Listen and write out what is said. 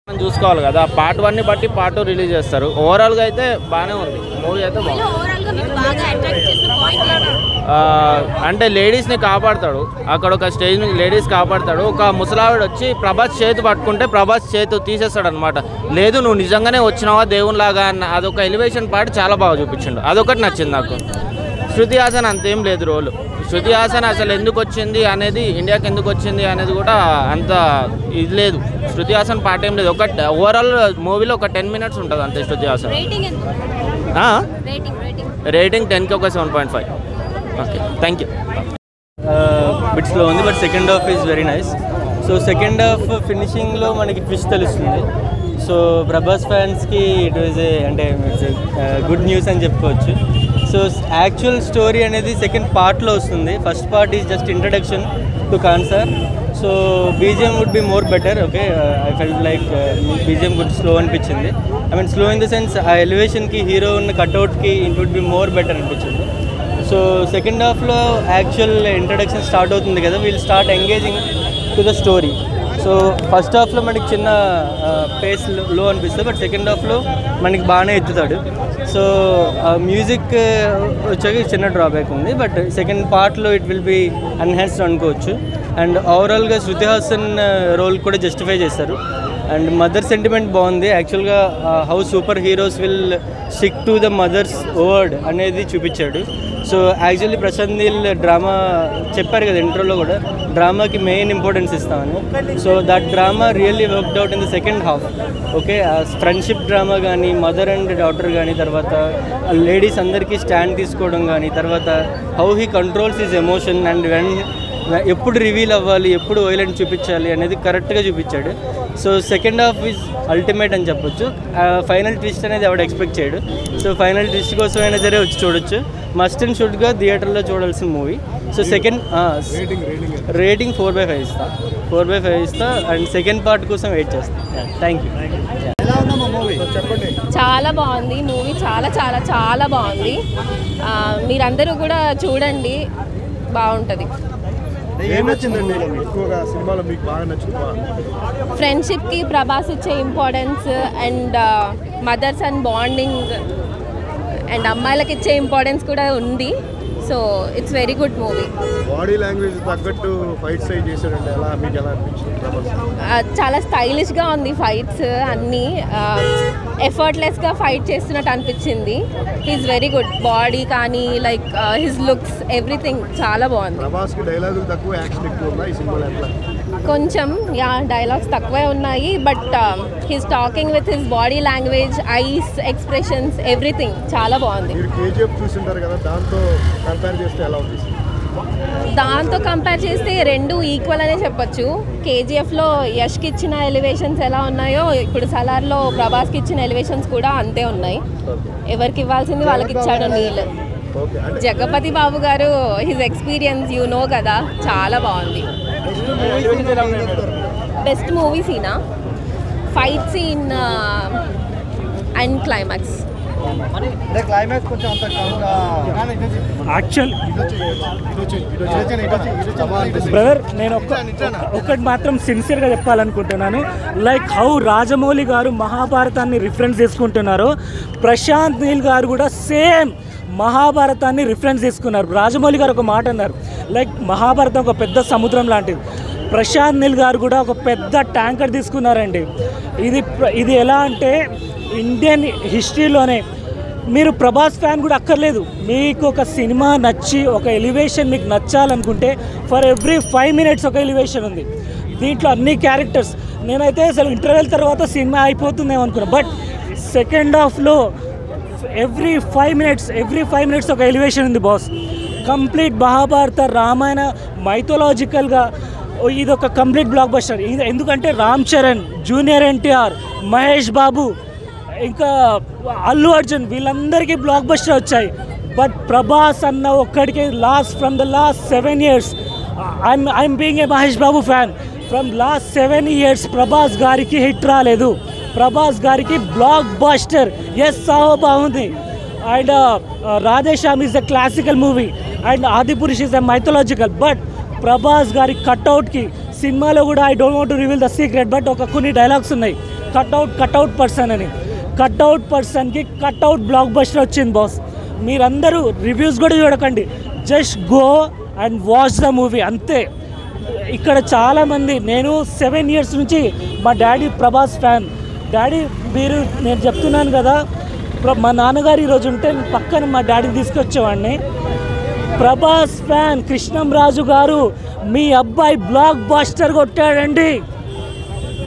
మనం చూసుకోవాలి కదా, పార్ట్ 1ని బట్టి పార్ట్ 2 రిలీజ్ చేస్తారు. ఓవరాల్గా అయితే బాగానే ఉంది, మూవీ అయితే బాగుంది. అంటే లేడీస్ని కాపాడతాడు, అక్కడ ఒక స్టేజ్ నుంచి లేడీస్ కాపాడతాడు. ఒక ముసలావిడ వచ్చి ప్రభాస్ చేతి పట్టుకుంటే ప్రభాస్ చేతి తీసేస్తాడు అనమాట. లేదు నువ్వు నిజంగానే వచ్చినావా దేవునిలాగా అన్న అదొక ఎలివేషన్ పార్ట్ చాలా బాగా చూపించిండు. అదొకటి నచ్చింది నాకు. శృతి హాసన్ అంతేం లేదు రోల్. శృతి హాసన్ అసలు ఎందుకు వచ్చింది అనేది, ఇండియాకి ఎందుకు వచ్చింది అనేది కూడా అంత ఇది లేదు. శృతి హాసన్ పార్ట్ ఏం లేదు. ఒక ఓవరాల్ మూవీలో ఒక 10 minutes ఉంటుంది అంతే. శృతి హాసన్ రేటింగ్ 10కి ఒక 7.5. Okay, thank you. Bit slow ఉంది, but second half is very nice. So second half ఫినిషింగ్లో మనకి ట్విస్ట్ తెలుస్తుంది. సో ప్రభాస్ ఫ్యాన్స్కి ఇట్ వాజ్ అంటే గుడ్ న్యూస్ అని చెప్పుకోవచ్చు. సో యాక్చువల్ స్టోరీ అనేది సెకండ్ పార్ట్లో వస్తుంది. First part is just introduction to Khansaar. So BGM would be more better. Okay, I felt like BGM good slow అనిపించింది. I mean slow in the sense ఆ ఎలివేషన్కి hero ఉన్న కట్అవుట్కి it would be more better అనిపించింది. So second హాఫ్లో actual introduction start అవుతుంది కదా, we'll start engaging to the story. So first హాఫ్లో మనకి చిన్న పేస్ లో అనిపిస్తుంది, బట్ సెకండ్ హాఫ్లో మనకి బాగానే ఎత్తుతాడు. సో మ్యూజిక్ వచ్చాక చిన్న డ్రాబ్యాక్ ఉంది, బట్ సెకండ్ పార్ట్లో ఇట్ విల్ బి ఎన్హాన్స్డ్ అనుకోవచ్చు. అండ్ ఓవరాల్గా శృతి హాసన్ రోల్ కూడా జస్టిఫై చేస్తారు. అండ్ మదర్ సెంటిమెంట్ బాగుంది. యాక్చువల్గా how super heroes will stick to the mother's word అనేది చూపించాడు. So actually Prashanth Neel drama చెప్పారు కదా ఇంట్రోలో కూడా, డ్రామాకి మెయిన్ ఇంపార్టెన్స్ ఇస్తామని. So that drama really worked out in the second half. Okay, friendship drama కానీ, మదర్ అండ్ డాటర్ కానీ, తర్వాత లేడీస్ అందరికీ స్టాండ్ తీసుకోవడం కానీ, తర్వాత how he controls his emotion and ఎప్పుడు రివీల్ అవ్వాలి, ఎప్పుడు వైలెంట్ చూపించాలి అనేది కరెక్ట్గా చూపించాడు. So second half is ultimate అని చెప్పొచ్చు. ఫైనల్ ట్విస్ట్ అనేది ఎవడు ఎక్స్పెక్ట్ చేయడు. సో ఫైనల్ ట్విస్ట్ కోసం అయినా సరే వచ్చి చూడొచ్చు. మస్ట్ అండ్ షుడ్గా థియేటర్లో చూడాల్సిన మూవీ. సో సెకండ్ రేటింగ్ 4/5 ఇస్తా. 4/5 ఇస్తా. అండ్ సెకండ్ పార్ట్ కోసం వెయిట్ చేస్తాను. Thank you. చాలా బాగుంది మూవీ, చాలా చాలా చాలా బాగుంది. మీరందరూ కూడా చూడండి, బాగుంటుంది. ఫ్రెండ్షిప్కి ప్రభాస్ ఇచ్చే importance and mothers and bonding and అమ్మాయిలకు ఇచ్చే ఇంపార్టెన్స్ కూడా ఉంది. So it's very good movie. Body language తగ్గట్టు ఫైట్స్ చేశారండి, ఎలా మీకు ఎలా అనిపించింది? చాలా స్టైలిష్గా ఉంది ఫైట్స్ అన్నీ. ఎఫర్ట్లెస్గా ఫైట్ చేస్తున్నట్టు అనిపించింది. He's very good. బాడీ కానీ లైక్ హిస్ లుక్స్ ఎవ్రీథింగ్ చాలా బాగుంది. ప్రభాస్కి డైలాగులు తక్కువ, యాక్షన్ ఎక్కువ ఉన్నాయి ఈ సినిమాలో. ఎట్లా? కొంచెం డైలాగ్స్ తక్కువే ఉన్నాయి, but he's talking with his body language, eyes expressions, everything చాలా బాగుంది. మీరు కేజీఎఫ్ చూసింటారు కదా, దాంతో కంపేర్ చేస్తే ఎలా ఉంది? దాంతో కంపేర్ చేస్తే రెండు ఈక్వల్ అనే చెప్పొచ్చు. కేజీఎఫ్లో యష్కి ఇచ్చిన ఎలివేషన్స్ ఎలా ఉన్నాయో ఇప్పుడు సలార్లో ప్రభాస్కి ఇచ్చిన ఎలివేషన్స్ కూడా అంతే ఉన్నాయి. ఎవరికి ఇవ్వాల్సింది వాళ్ళకి ఇచ్చాడు నీల్. జగపతి బాబు గారు హిజ్ ఎక్స్పీరియన్స్ యూ నో కదా, చాలా బాగుంది. బెస్ట్ మూవీ సీనా, fight scene and climax. Actual brother, నేను ఒక్కటి మాత్రం సిన్సియర్గా చెప్పాలనుకుంటున్నాను. లైక్ హౌ రాజమౌళి గారు మహాభారతాన్ని రిఫరెన్స్ చేసుకుంటున్నారో, ప్రశాంత్ నీల్ గారు కూడా సేమ్ మహాభారతాన్ని రిఫరెన్స్ తీసుకున్నారు. రాజమౌళి గారు ఒక మాట అన్నారు, లైక్ మహాభారతం ఒక పెద్ద సముద్రం లాంటిది. ప్రశాంత్ నీల్ గారు కూడా ఒక పెద్ద ట్యాంకర్ తీసుకున్నారండి. ఇది ఎలా అంటే ఇండియన్ హిస్టరీలోనే మీరు ప్రభాస్ ఫ్యాన్ కూడా అక్కర్లేదు, మీకు ఒక సినిమా నచ్చి ఒక ఎలివేషన్ మీకు నచ్చాలనుకుంటే ఫర్ ఎవ్రీ 5 minutes ఒక ఎలివేషన్ ఉంది దీంట్లో, అన్ని క్యారెక్టర్స్. నేనైతే అసలు ఇంటర్వెల్ తర్వాత సినిమా అయిపోతుందేమో అనుకున్నా, బట్ సెకండ్ హాఫ్లో ఎవ్రీ 5 minutes ఒక ఎలివేషన్ ఉంది బాస్. కంప్లీట్ మహాభారత రామాయణ మైథలాజికల్గా ఇది ఒక కంప్లీట్ బ్లాక్ బస్టర్. ఎందుకంటే రామ్ చరణ్, జూనియర్ ఎన్టీఆర్, మహేష్ బాబు, ఇంకా అల్లు అర్జున్ వీళ్ళందరికీ బ్లాక్ బస్టర్ వచ్చాయి. బట్ ప్రభాస్ అన్న ఒక్కడికి from the last 7 years I'm being a Mahesh Babu fan. From last 7 years Prabhas గారికి హిట్ రాలేదు. ప్రభాస్ గారికి బ్లాక్ బస్టర్. ఎస్ సాహో బాగుంది. And Radhe Shyam is a classical movie and Adipurush is a mythological. But Prabhas గారి కట్అవుట్కి సినిమాలో కూడా I don't want to reveal the secret, but కొన్ని dialogues ఉన్నాయి. కట్అవుట్ పర్సన్ అని. కట్అవుట్ పర్సన్కి కట్అవుట్ బ్లాక్ బస్టర్ వచ్చింది బాస్. మీరందరూ రివ్యూస్ కూడా చూడకండి, just go and watch the movie అంతే. ఇక్కడ చాలామంది, నేను 7 years నుంచి మా డాడీ ప్రభాస్ ఫ్యాన్. డాడీ మీరు, నేను చెప్తున్నాను కదా, మా నాన్నగారు ఈరోజు ఉంటే పక్కన మా డాడీని తీసుకొచ్చేవాడిని. ప్రభాస్ ఫ్యాన్ కృష్ణంరాజు గారు, మీ అబ్బాయి బ్లాక్ బస్టర్ కొట్టాడండి.